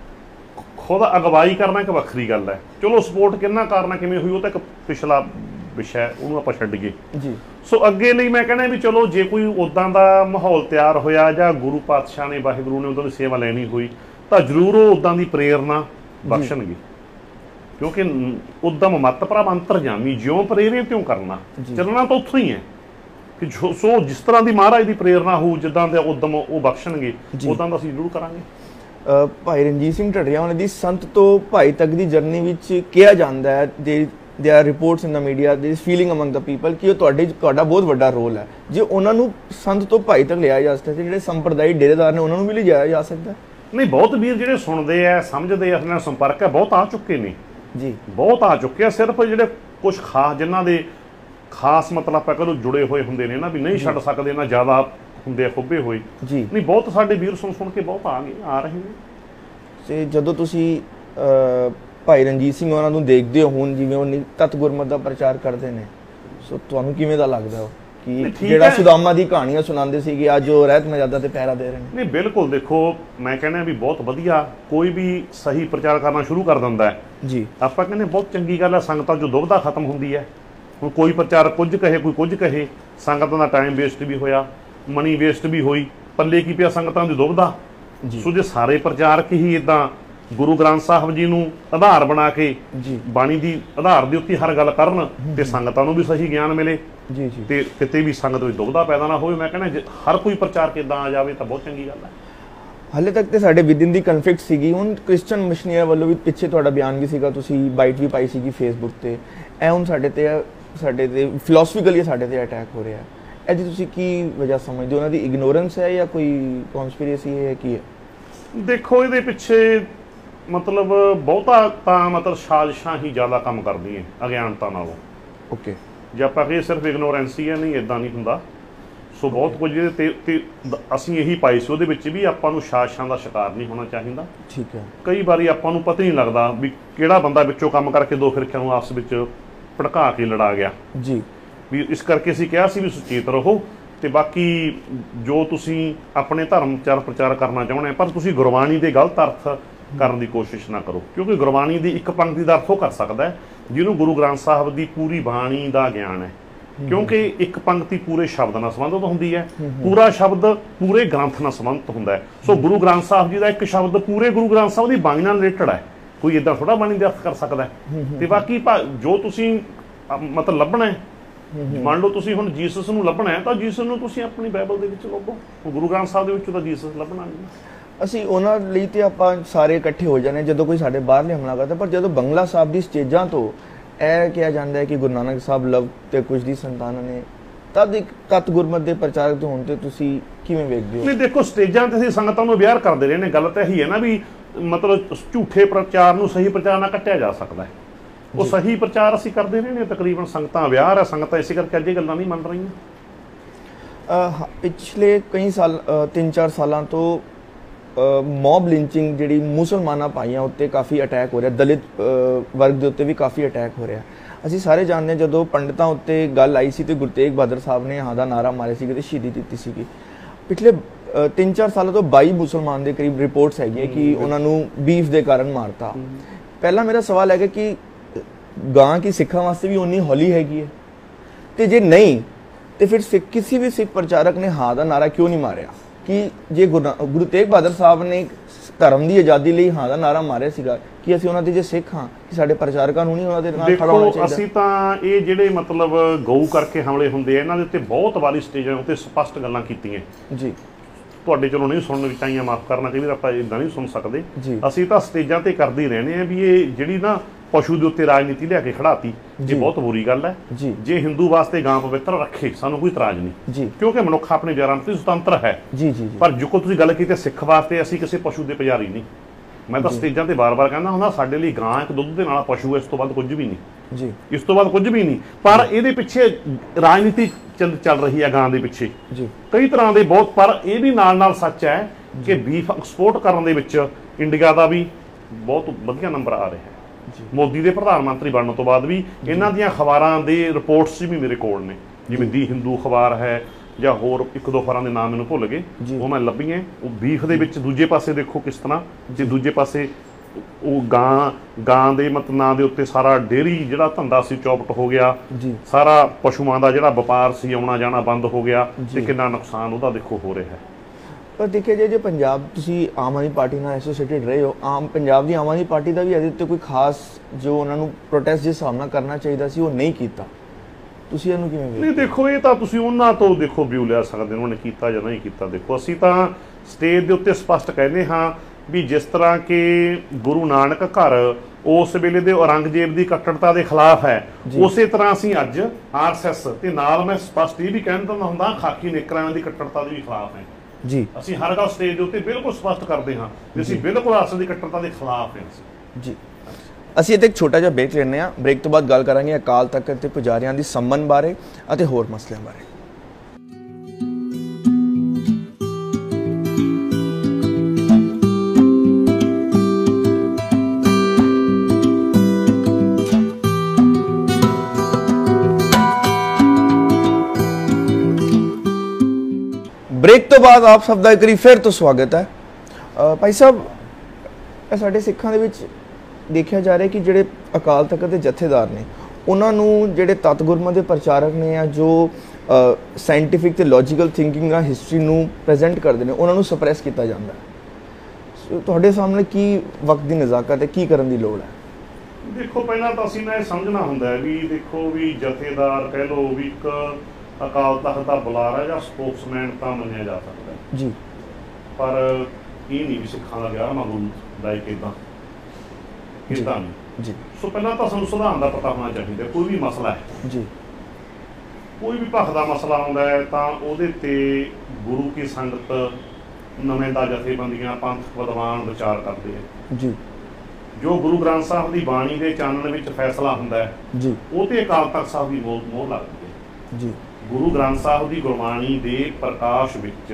B: ਖੁਦ ਅਗਵਾਈ ਕਰਨਾ ਇੱਕ ਵੱਖਰੀ ਗੱਲ ਹੈ। ਚਲੋ, ਸਪੋਰਟ ਕਿੰਨਾ ਕਰਨਾ ਕਿਵੇਂ ਹੋਈ ਉਹ ਤਾਂ ਇੱਕ ਪਿਛਲਾ ਵਿਸ਼ਾ ਹੈ, ਉਹਨੂੰ ਆਪਾਂ ਛੱਡੀਏ ਜੀ। ਸੋ ਅੱਗੇ ਲਈ ਮੈਂ ਕਹਿੰਦਾ ਵੀ ਚਲੋ, ਜੇ ਕੋਈ ਉੱਦਾਂ ਦਾ ਮਾਹੌਲ ਤਿਆਰ ਹੋਇਆ ਜਾਂ ਗੁਰੂ ਪਾਤਸ਼ਾਹ ਨੇ, ਵਾਹਿਗੁਰੂ ਨੇ ਉੱਦਾਂ ਦੀ ਸੇਵਾ ਲੈਣੀ ਹੋਈ ਤਾਂ ਜ਼ਰੂਰ ਉਹ ਉੱਦਾਂ ਦੀ ਪ੍ਰੇਰਨਾ ਬਖਸ਼ਣਗੇ। ਕਿਉਂਕਿ ਉਦਮ ਮਤ ਪ੍ਰਭ ਅੰਤਰਜਾਮੀ, ਜਿਉਂ ਪ੍ਰੇਰੇ ਤਿਉਂ ਕਰਨਾ, ਚੱਲਣਾ ਤਾਂ ਉੱਥੋਂ ਹੀ ਹੈ ਕਿ ਜੋ ਸੋ ਜਿਸ ਤਰ੍ਹਾਂ ਦੀ ਮਹਾਰਾਜ ਦੀ ਪ੍ਰੇਰਨਾ ਹੋਊ, ਜਿੱਦਾਂ ਦਾ ਉਦਮ ਉਹ ਬਖਸ਼ਣਗੇ, ਉੱਦਾਂ ਦਾ ਅਸੀਂ ਜ਼ਰੂਰ ਕਰਾਂਗੇ।
A: ਭਾਈ ਰਣਜੀਤ ਸਿੰਘ ਢੱਡਰੀਆਂ ਵਾਲੇ ਦੀ ਸੰਤ ਤੋਂ ਭਾਈ ਤੱਕ ਦੀ ਜਰਨੀ ਵਿੱਚ ਕਿਹਾ ਜਾਂਦਾ ਹੈ, there there are reports in the media, there is feeling among the people ਕਿ ਉਹ ਤੁਹਾਡੇ ਤੁਹਾਡਾ ਬਹੁਤ ਵੱਡਾ ਰੋਲ ਹੈ। ਜੇ ਉਹਨਾਂ ਨੂੰ ਸੰਤ ਤੋਂ ਭਾਈ ਤੱਕ ਲਿਆ ਜਾ ਸਕਦਾ, ਜਿਹੜੇ ਸੰਪਰਦਾਇ ਡੇਰੇਦਾਰ ਨੇ ਉਹਨਾਂ ਨੂੰ ਵੀ ਲਿਜਾਇਆ ਜਾ ਸਕਦਾ।
B: ਨਹੀਂ, ਬਹੁਤ ਵੀਰ ਜਿਹੜੇ ਸੁਣਦੇ ਆ, ਸਮਝਦੇ ਆ, ਨਾਲ ਸੰਪਰਕ ਹੈ, ਬਹੁਤ ਆ ਚੁੱਕੇ ਨੇ
A: ਜੀ,
B: ਬਹੁਤ ਆ ਚੁੱਕੇ ਆ। ਸਿਰਫ ਜਿਹੜੇ ਕੁਝ ਖਾਸ, ਜਿਨ੍ਹਾਂ ਦੇ ਖਾਸ ਮਤਲਬ ਆਪਾਂ ਕਹੋ ਜੁੜੇ ਹੋਏ ਹੁੰਦੇ ਨੇ ਨਾ, ਵੀ ਨਹੀਂ ਛੱਡ ਸਕਦੇ ਨਾ, ਜ਼ਿਆਦਾ ਹੁੰਦੇ ਆ ਖੁੱਬੇ ਹੋਏ ਜੀ। ਨਹੀਂ, ਬਹੁਤ ਸਾਡੇ ਵੀਰ ਸੁਣ ਸੁਣ ਕੇ ਬਹੁਤ ਆ ਗਏ, ਆ ਰਹੇ ਨੇ।
A: ਤੇ ਜਦੋਂ ਤੁਸੀਂ ਭਾਈ ਰਣਜੀਤ ਸਿੰਘ ਉਹਨਾਂ ਨੂੰ ਦੇਖਦੇ ਹੋ ਹੁਣ, ਜਿਵੇਂ ਉਹ ਤਤ ਗੁਰਮਤ ਦਾ ਪ੍ਰਚਾਰ ਕਰਦੇ ਨੇ, ਸੋ ਤੁਹਾਨੂੰ ਕਿਵੇਂ ਦਾ ਲੱਗਦਾ ਉਹ ਕਿ ਜਿਹੜਾ ਸੁਦਾਮਾ ਦੀ ਕਹਾਣੀਆਂ ਸੁਣਾਉਂਦੇ ਸੀਗੇ, ਅੱਜ ਉਹ ਰਹਿਤ ਮਰਜ਼ਾਦਾ ਤੇ ਪਹਿਰਾ ਦੇ ਰਹੇ ਨੇ?
B: ਨਹੀਂ, ਬਿਲਕੁਲ। ਦੇਖੋ, ਮੈਂ ਕਹਿੰਦਾ ਵੀ ਬਹੁਤ ਵਧੀਆ, ਕੋਈ ਵੀ ਸਹੀ ਪ੍ਰਚਾਰ ਕਰਨਾ ਸ਼ੁਰੂ ਕਰ ਦਿੰਦਾ ਹੈ ਜੀ, ਆਪਾਂ ਕਹਿੰਦੇ ਬਹੁਤ ਚੰਗੀ ਗੱਲ ਹੈ। ਸੰਗਤਾਂ 'ਚੋਂ ਦੁਬਿਧਾ ਖਤਮ ਹੁੰਦੀ ਹੈ। ਹੁਣ ਕੋਈ ਪ੍ਰਚਾਰਕ ਕੁਝ ਕਹੇ, ਕੋਈ ਕੁਝ ਕਹੇ, ਸੰਗਤਾਂ ਦਾ ਟਾਈਮ ਵੇਸਟ ਵੀ ਹੋਇਆ, ਮਨੀ ਵੇਸਟ ਵੀ ਹੋਈ, ਪੱਲੇ ਕੀ ਪਿਆ ਸੰਗਤਾਂ ਦੀ ਦੁਬਿਧਾ। ਸੋ ਜੇ ਸਾਰੇ ਪ੍ਰਚਾਰਕ ਹੀ ਇੱਦਾਂ ਗੁਰੂ ਗ੍ਰੰਥ ਸਾਹਿਬ ਜੀ ਨੂੰ ਆਧਾਰ ਬਣਾ ਕੇ ਜੀ, ਬਾਣੀ ਦੀ ਆਧਾਰ ਦੇ ਉੱਤੇ ਹਰ ਗੱਲ ਕਰਨ ਤੇ ਸੰਗਤਾਂ ਨੂੰ ਵੀ ਸਹੀ ਗਿਆਨ ਮਿਲੇ ਜੀ ਜੀ, ਤੇ ਕਿਤੇ ਵੀ ਸੰਗਤ ਵਿੱਚ ਦੁਬਿਧਾ ਪੈਦਾ ਨਾ ਹੋਵੇ, ਮੈਂ ਕਹਿੰਦਾ ਹਰ ਕੋਈ ਪ੍ਰਚਾਰਕ ਇੱਦਾਂ ਆ ਜਾਵੇ ਤਾਂ ਬਹੁਤ ਚੰਗੀ ਗੱਲ ਹੈ।
A: ਹਾਲੇ ਤੱਕ ਤੇ ਸਾਡੇ ਵਿਦਿਨ ਦੀ ਕਨਫਲਿਕਟ ਸੀਗੀ, ਹੁਣ ਕ੍ਰਿਸਚਨ ਮਿਸ਼ਨਰੀਆਂ ਵੱਲੋਂ ਵੀ ਪਿੱਛੇ ਤੁਹਾਡਾ ਬਿਆਨ ਵੀ ਸੀਗਾ, ਤੁਸੀਂ ਬਾਈਟ ਵੀ ਪਾਈ ਸੀਗੀ ਫੇਸਬੁੱਕ ਤੇ, ਇਹ ਹੁਣ ਸਾਡੇ ਤੇ ਸਾਡੇ ਤੇ ਫਿਲਾਸਫੀਕਲੀ ਸਾਡੇ ਤੇ ਅਟੈਕ ਹੋ ਰਿਹਾ। ਇਹਦੀ ਤੁਸੀਂ ਕੀ ਵਜ੍ਹਾ ਸਮਝਦੇ ਹੋ? ਉਹਨਾਂ ਦੀ ਇਗਨੋਰੈਂਸ ਹੈ ਜਾਂ ਕੋਈ ਕਨਸਪੀਰੇਸੀ ਹੈ, ਕੀ ਹੈ?
B: ਦੇਖੋ, ਇਹਦੇ ਪਿੱਛੇ ਮਤਲਬ ਬਹੁਤਾ ਤਾਂ ਮਤਲਬ ਸਾਜ਼ਿਸ਼ਾਂ ਹੀ ਜ਼ਿਆਦਾ ਕੰਮ ਕਰਦੀਆਂ ਅਗਿਆਨਤਾ ਨਾਲੋਂ। ਓਕੇ, ਜੇ ਆਪਾਂ ਕਹੀਏ ਸਿਰਫ ਇਗਨੋਰੈਂਸ ਹੀ ਹੈ, ਨਹੀਂ, ਇੱਦਾਂ ਨਹੀਂ ਹੁੰਦਾ। ਸੋ ਬਹੁਤ ਕੁਝ ਇਹਦੇ ਤੇ ਅਸੀਂ ਇਹੀ ਪਾਈ ਸੀ, ਉਹਦੇ ਵਿੱਚ ਵੀ ਆਪਾਂ ਨੂੰ ਸਾਜ਼ਿਸ਼ਾਂ ਦਾ ਸ਼ਿਕਾਰ ਨਹੀਂ ਹੋਣਾ ਚਾਹੀਦਾ। ਠੀਕ ਹੈ। ਕਈ ਵਾਰੀ ਆਪਾਂ ਨੂੰ ਪਤਾ ਹੀ ਨਹੀਂ ਲੱਗਦਾ ਵੀ ਕਿਹੜਾ ਬੰਦਾ ਵਿੱਚੋਂ ਕੰਮ ਕਰਕੇ ਦੋ ਫਿਰਕਿਆਂ ਨੂੰ ਆਪਸ ਵਿੱਚ ਭੜਕਾ ਕੇ ਲੜਾ ਗਿਆ ਜੀ। ਵੀ ਇਸ ਕਰਕੇ ਅਸੀਂ ਕਿਹਾ ਸੀ ਵੀ ਸੁਚੇਤ ਰਹੋ, ਤੇ ਬਾਕੀ ਜੋ ਤੁਸੀਂ ਆਪਣੇ ਧਰਮ ਚਾਰ ਪ੍ਰਚਾਰ ਕਰਨਾ ਚਾਹੁੰਦੇ, ਪਰ ਤੁਸੀਂ ਗੁਰਬਾਣੀ ਦੇ ਗਲਤ ਅਰਥ ਕਰਨ ਦੀ ਕੋਸ਼ਿਸ਼ ਨਾ ਕਰੋ। ਕਿਉਂਕਿ ਗੁਰਬਾਣੀ ਦੀ ਇੱਕ ਪੰਕਤੀ ਦਾ ਅਰਥ ਉਹ ਕਰ ਸਕਦਾ ਜਿਹਨੂੰ ਗੁਰੂ ਗ੍ਰੰਥ ਸਾਹਿਬ ਦੀ ਪੂਰੀ ਬਾਣੀ ਦਾ ਗਿਆਨ ਹੈ। ਕਿਉਂਕਿ ਇੱਕ ਪੰਕਤੀ ਪੂਰੇ ਸ਼ਬਦ ਨਾਲ ਸੰਬੰਧਿਤ ਹੁੰਦੀ ਹੈ, ਪੂਰਾ ਸ਼ਬਦ ਪੂਰੇ ਗ੍ਰੰਥ ਨਾਲ ਸੰਬੰਧਿਤ ਹੁੰਦਾ ਹੈ। ਸੋ ਗੁਰੂ ਗ੍ਰੰਥ ਸਾਹਿਬ ਜੀ ਦਾ ਇੱਕ ਸ਼ਬਦ ਪੂਰੇ ਗੁਰੂ ਗ੍ਰੰਥ ਸਾਹਿਬ ਦੀ ਬਾਣੀ ਨਾਲ ਰਿਲੇਟਡ ਹੈ, ਕੋਈ ਇੱਦਾਂ ਥੋੜਾ ਬਾਣੀ ਦੇ ਅਰਥ ਕਰ ਸਕਦਾ ਹੈ। ਤੇ ਬਾਕੀ ਜੋ ਤੁਸੀਂ ਮਤਲਬ ਲੱਭਣਾ ਹੈ, ਮੰਨ ਲਓ ਤੁਸੀਂ ਹੁਣ ਜੀਸਸ ਨੂੰ ਲੱਭਣਾ ਹੈ ਤਾਂ ਜੀਸਸ ਨੂੰ ਤੁਸੀਂ ਆਪਣੀ ਬਾਈਬਲ ਦੇ ਵਿੱਚ ਲੱਭੋ, ਗੁਰੂ ਗ੍ਰੰਥ ਸਾਹਿਬ ਦੇ ਵਿੱਚ ਤਾਂ ਜੀਸਸ ਲੱਭਣਾ ਨਹੀਂ। ਅਸੀਂ ਉਹਨਾਂ ਲਈ ਤੇ ਆਪਾਂ ਸਾਰੇ ਇਕੱਠੇ ਹੋ ਜਾਂਦੇ ਜਦੋਂ ਕੋਈ ਸਾਡੇ ਬਾਹਰਲੇ ਹਮਲਾ ਕਰਦਾ, ਪਰ ਜਦੋਂ ਬੰਗਲਾ ਸਾਹਿਬ ਦੀ ਸਟੇਜਾਂ ਤੋਂ ਇਹ ਕਿਹਾ ਜਾਂਦਾ ਹੈ ਕਿ ਗੁਰੂ ਨਾਨਕ ਸਾਹਿਬ ਲਵ ਤੇ ਕੁਝ ਦੀ ਸੰਤਾਨ ਨੇ, ਤਦ ਇੱਕ ਤਤ ਗੁਰਮਤ ਦੇ ਪ੍ਰਚਾਰਕ ਹੋਣ ਤੇ ਤੁਸੀਂ ਕਿਵੇਂ ਵੇਖਦੇ ਹੋ? ਨਹੀਂ, ਦੇਖੋ, ਸਟੇਜਾਂ ਤੇ ਅਸੀਂ ਸੰਗਤਾਂ ਨੂੰ ਵਿਆਹ ਕਰਦੇ ਰਹੇ ਨੇ। ਗੱਲ ਤਾਂ ਇਹੀ ਹੈ ਨਾ ਵੀ ਮਤਲਬ ਝੂਠੇ ਪ੍ਰਚਾਰ ਨੂੰ ਸਹੀ ਪ੍ਰਚਾਰ ਨਾਲ ਕੱਟਿਆ ਜਾ ਸਕਦਾ ਹੈ। ਉਹ ਸਹੀ ਪ੍ਰਚਾਰ ਅਸੀਂ ਕਰਦੇ ਰਹੇ ਨੇ, ਤਕਰੀਬਨ ਸੰਗਤਾਂ ਵਿਆਹ ਹੈ, ਸੰਗਤਾਂ ਇਸੇ ਕਰਕੇ ਅੱਜ ਇਹ ਗੱਲਾਂ ਨਹੀਂ ਮੰਨ ਰਹੀਆਂ। ਪਿਛਲੇ ਕਈ ਸਾਲ ਤਿੰਨ ਚਾਰ ਸਾਲਾਂ ਤੋਂ
A: ਮੌਬ ਲਿੰਚਿੰਗ ਜਿਹੜੀ ਮੁਸਲਮਾਨਾਂ ਭਾਈਆਂ ਉੱਤੇ ਕਾਫੀ ਅਟੈਕ ਹੋ ਰਿਹਾ, ਦਲਿਤ ਵਰਗ ਦੇ ਉੱਤੇ ਵੀ ਕਾਫੀ ਅਟੈਕ ਹੋ ਰਿਹਾ। ਅਸੀਂ ਸਾਰੇ ਜਾਣਦੇ ਹਾਂ ਜਦੋਂ ਪੰਡਤਾਂ ਉੱਤੇ ਗੱਲ ਆਈ ਸੀ ਤੇ ਗੁਰੂ ਤੇਗ ਬਹਾਦਰ ਸਾਹਿਬ ਨੇ ਹਾਂ ਦਾ ਨਾਰਾ ਮਾਰਿਆ ਸੀ ਤੇ ਸ਼ਹੀਦੀ ਦਿੱਤੀ ਸੀਗੀ। ਪਿਛਲੇ ਤਿੰਨ ਚਾਰ ਸਾਲਾਂ ਤੋਂ ਬਾਈ ਮੁਸਲਮਾਨ ਦੇ ਕਰੀਬ ਰਿਪੋਰਟਸ ਹੈਗੀਆਂ ਕਿ ਉਹਨਾਂ ਨੂੰ ਬੀਫ ਦੇ ਕਾਰਨ ਮਾਰਤਾ। ਪਹਿਲਾ ਮੇਰਾ ਸਵਾਲ ਹੈਗਾ ਕਿ ਗਾਂ ਕੀ ਸਿੱਖਾਂ ਵਾਸਤੇ ਵੀ ਉਨੀ ਹੌਲੀ ਹੈਗੀ ਹੈ, ਤੇ ਜੇ ਨਹੀਂ ਤੇ ਫਿਰ ਸਿੱਖ ਕਿਸੇ ਵੀ ਸਿੱਖ ਪ੍ਰਚਾਰਕ ਨੇ ਹਾਂ ਦਾ ਨਾਰਾ ਕਿਉਂ ਨਹੀਂ ਮਾਰਿਆ ਕਿ ਜੇ ਗੁਰੂ ਤੇਗ ਬਹਾਦਰ ਸਾਹਿਬ ਨੇ ਧਰਮ ਦੀ ਆਜ਼ਾਦੀ ਲਈ ਹਾਂ ਦਾ ਨਾਰਾ ਮਾਰਿਆ ਸੀਗਾ ਕਿ ਅਸੀਂ ਉਹਨਾਂ ਦੇ ਜੇ ਸਿੱਖ ਹਾਂ ਕਿ ਸਾਡੇ ਪ੍ਰਚਾਰਕਾਂ ਨੂੰ ਨਹੀਂ ਉਹਨਾਂ ਦੇ ਨਾਲ ਖੜਾ ਹੋਣਾ ਚਾਹੀਦਾ।
B: ਅਸੀਂ ਤਾਂ ਇਹ ਜਿਹੜੇ ਮਤਲਬ ਗਊ ਕਰਕੇ ਹਮਲੇ ਹੁੰਦੇ ਆ ਇਹਨਾਂ ਦੇ ਉੱਤੇ ਬਹੁਤ ਵਾਰੀ ਸਟੇਜਾਂ ਉੱਤੇ ਸਪਸ਼ਟ ਗੱਲਾਂ ਕੀਤੀਆਂ ਜੀ। ਤੁਹਾਡੇ ਚਲੋ ਨਹੀਂ ਸੁਣਨ ਵਿੱਚ ਆਈਆਂ, ਮਾਫ ਕਰਨਾ ਚਾਹੀਦਾ, ਆਪਾਂ ਇਦਾਂ ਨਹੀਂ ਸੁਣ ਸਕਦੇ। ਅਸੀਂ ਤਾਂ ਸਟੇਜਾਂ ਤੇ ਕਰਦੇ ਹੀ ਰਹਿੰਦੇ ਆ ਵੀ ਇਹ ਜਿਹੜੀ ਨਾ ਪਸ਼ੂ ਦੇ ਉੱਤੇ ਰਾਜਨੀਤੀ ਲਿਆ ਕੇ ਖੜਾਤੀ, ਇਹ ਬਹੁਤ ਬੁਰੀ ਗੱਲ ਹੈ। ਜੇ ਹਿੰਦੂ ਵਾਸਤੇ ਗਾਂ ਪਵਿੱਤਰ ਰੱਖੇ ਸਾਨੂੰ ਕੋਈ ਇਤਰਾਜ਼ ਨਹੀਂ, ਕਿਉਂਕਿ ਮਨੁੱਖ ਆਪਣੇ ਵਿਚਾਰਾਂ ਤੇ ਸੁਤੰਤਰ ਹੈ। ਪਰ ਜੋ ਤੁਸੀਂ ਗੱਲ ਕੀਤੀ ਸਿੱਖ ਵਾਸਤੇ, ਅਸੀਂ ਕਿਸੇ ਪਸ਼ੂ ਦੇ ਪੁਜਾਰੀ ਨਹੀਂ। ਮੈਂ ਤਾਂ ਸਟੇਜਾਂ ਤੇ ਬਾਰ-ਬਾਰ ਕਹਿੰਦਾ ਹੁੰਦਾ ਸਾਡੇ ਲਈ ਗਾਂ ਇੱਕ ਦੁੱਧ ਦੇ ਨਾਲ ਪਸ਼ੂ ਹੈ, ਇਸ ਤੋਂ ਬਾਅਦ ਕੁਝ ਵੀ ਨਹੀਂ ਜੀ, ਇਸ ਤੋਂ ਬਾਅਦ ਕੁਝ ਵੀ ਨਹੀਂ। ਪਰ ਇਹਦੇ ਪਿੱਛੇ ਰਾਜਨੀਤੀ ਚੱਲ ਰਹੀ ਹੈ ਗਾਂ ਦੇ ਪਿੱਛੇ ਕਈ ਤਰ੍ਹਾਂ ਦੇ ਬਹੁਤ। ਪਰ ਇਹ ਵੀ ਨਾਲ ਨਾਲ ਸੱਚ ਹੈ ਕਿ ਬੀਫ ਐਕਸਪੋਰਟ ਕਰਨ ਦੇ ਵਿੱਚ ਇੰਡੀਆ ਦਾ ਵੀ ਬਹੁਤ ਵਧੀਆ ਨੰਬਰ ਆ ਰਿਹਾ ਹੈ। ਮੋਦੀ ਦੇ ਪ੍ਰਧਾਨ ਮੰਤਰੀ ਬਣਨ ਤੋਂ ਬਾਅਦ ਵੀ ਇਹਨਾਂ ਦੀਆਂ ਅਖਬਾਰਾਂ ਦੇ ਰਿਪੋਰਟਸ ਵੀ ਮੇਰੇ ਕੋਲ ਨੇ, ਜਿਵੇਂ ਦੀ ਹਿੰਦੂ ਅਖਬਾਰ ਹੈ ਜਾਂ ਹੋਰ ਇੱਕ ਦੋ ਅਖਬਾਰਾਂ ਦੇ ਨਾਮ ਮੈਨੂੰ ਭੁੱਲ ਗਏ, ਉਹ ਮੈਂ ਲੱਭੀਆਂ। ਉਹ ਬੀਫ ਦੇ ਵਿੱਚ ਦੂਜੇ ਪਾਸੇ ਦੇਖੋ ਕਿਸ ਤਰ੍ਹਾਂ, ਤੇ ਦੂਜੇ ਪਾਸੇ ਉਹ ਗਾਂ ਗਾਂ ਦੇ ਮਤ ਨਾਂ ਦੇ ਉੱਤੇ ਸਾਰਾ ਡੇਅਰੀ ਜਿਹੜਾ ਧੰਦਾ ਸੀ ਚੌਪਟ ਹੋ ਗਿਆ, ਸਾਰਾ ਪਸ਼ੂਆਂ ਦਾ ਜਿਹੜਾ ਵਪਾਰ ਸੀ ਆਉਣਾ ਜਾਣਾ ਬੰਦ ਹੋ ਗਿਆ, ਤੇ ਕਿੰਨਾ ਨੁਕਸਾਨ ਉਹਦਾ ਦੇਖੋ ਹੋ ਰਿਹਾ ਹੈ।
A: ਪਰ ਦੇਖਿਆ ਜੇ ਜੇ ਪੰਜਾਬ ਤੁਸੀਂ ਆਮ ਆਦਮੀ ਪਾਰਟੀ ਨਾਲ ਐਸੋਸੀਏਟਿਡ ਰਹੇ ਹੋ, ਆਮ ਪੰਜਾਬ ਦੀ ਆਮ ਆਦਮੀ ਪਾਰਟੀ ਦਾ ਵੀ ਇਹਦੇ ਉੱਤੇ ਕੋਈ ਖਾਸ ਜੋ ਉਹਨਾਂ ਨੂੰ ਪ੍ਰੋਟੈਸਟ ਜਿਸ ਸਾਹਮਣਾ ਕਰਨਾ ਚਾਹੀਦਾ ਸੀ ਉਹ ਨਹੀਂ ਕੀਤਾ, ਤੁਸੀਂ ਇਹਨੂੰ ਕਿਵੇਂ ਵੇਖਦੇ?
B: ਨਹੀਂ ਦੇਖੋ, ਇਹ ਤਾਂ ਤੁਸੀਂ ਉਹਨਾਂ ਤੋਂ ਦੇਖੋ ਵਿਊ ਲੈ ਸਕਦੇ ਹੋ ਉਹਨਾਂ ਨੇ ਕੀਤਾ ਜਾਂ ਨਹੀਂ ਕੀਤਾ। ਦੇਖੋ ਅਸੀਂ ਤਾਂ ਸਟੇਜ ਦੇ ਉੱਤੇ ਸਪਸ਼ਟ ਕਹਿੰਦੇ ਹਾਂ ਵੀ ਜਿਸ ਤਰ੍ਹਾਂ ਕਿ ਗੁਰੂ ਨਾਨਕ ਘਰ ਉਸ ਵੇਲੇ ਦੇ ਔਰੰਗਜ਼ੇਬ ਦੀ ਕੱਟੜਤਾ ਦੇ ਖਿਲਾਫ ਹੈ, ਉਸੇ ਤਰ੍ਹਾਂ ਅਸੀਂ ਅੱਜ ਆਰ ਐਸ ਐਸ ਤੇ ਨਾਲ ਮੈਂ ਸਪਸ਼ਟ ਇਹ ਵੀ ਕਹਿੰਦਾ ਹੁੰਦਾ ਖਾਕੀ ਨੇਕਰਾਂ ਦੀ ਕੱਟੜਤਾ ਦੇ ਵੀ ਖਿਲਾਫ ਹੈ ਜੀ। ਅਸੀਂ ਹਰ ਗੱਲ ਸਟੇਜ ਦੇ ਉੱਤੇ ਬਿਲਕੁਲ ਸਪਸ਼ਟ ਕਰਦੇ ਹਾਂ ਕਿ ਅਸੀਂ ਬਿਲਕੁਲ ਆਰ ਐਸ ਐਸ ਦੀ ਕੱਟੜਤਾ ਦੇ ਖਿਲਾਫ ਹਾਂ
A: ਜੀ। ਅਸੀਂ ਇੱਥੇ ਇੱਕ ਛੋਟਾ ਜਿਹਾ ਬ੍ਰੇਕ ਲੈਂਦੇ ਹਾਂ। ਬ੍ਰੇਕ ਤੋਂ ਬਾਅਦ ਗੱਲ ਕਰਾਂਗੇ ਅਕਾਲ ਤਖਤ ਤੇ ਪੁਜਾਰੀਆਂ ਦੀ ਸੰਮਨ ਬਾਰੇ ਅਤੇ ਹੋਰ ਮਸਲਿਆਂ ਬਾਰੇ। ब्रेक तो बाद आप सब का एक बार फिर तो स्वागत है। भाई साहब, साडे सिखां दे विच देखा जा रहा है कि जिहड़े अकाल तख्त के जथेदार ने उन्होंने जिहड़े तत्त गुरमत के प्रचारक ने या जो साइंटिफिक ते लॉजिकल थिंकिंग आ हिस्टरी नूं प्रेजेंट करते हैं उन्होंने सप्रेस किया जाता है। तुहाडे सामने की वक्त की नज़ाकत है, की करन दी लोड़ है?
B: देखो पहला तो असीं ने समझना हुंदा है भी देखो भी जथेदार कह लो भी एक अकाल तख्त का बुलारा या स्पोक्समैन तो मनिया जा सकता है जी, पर ये नहीं भी सिखां दा ग्यारहवां गुरु लाइक इदां इदां नहीं जी। सो पहला तो सानूं सुधार का पता होना चाहिए। कोई भी मसला है जी, कोई भी भख का मसला आउंदा है तो उहदे ते गुरु की संगत नवेंदा जथेबंदियां पंथ विद्वान विचार करते हैं जी। जो गुरु ग्रंथ साहब की बाणी के चानण में फैसला हुंदा है जी, वो तो अकाल तख्त साहब की मोहर मोहर लगती है जी। गुरु ग्रंथ साहब की गुरबाणी के प्रकाश विच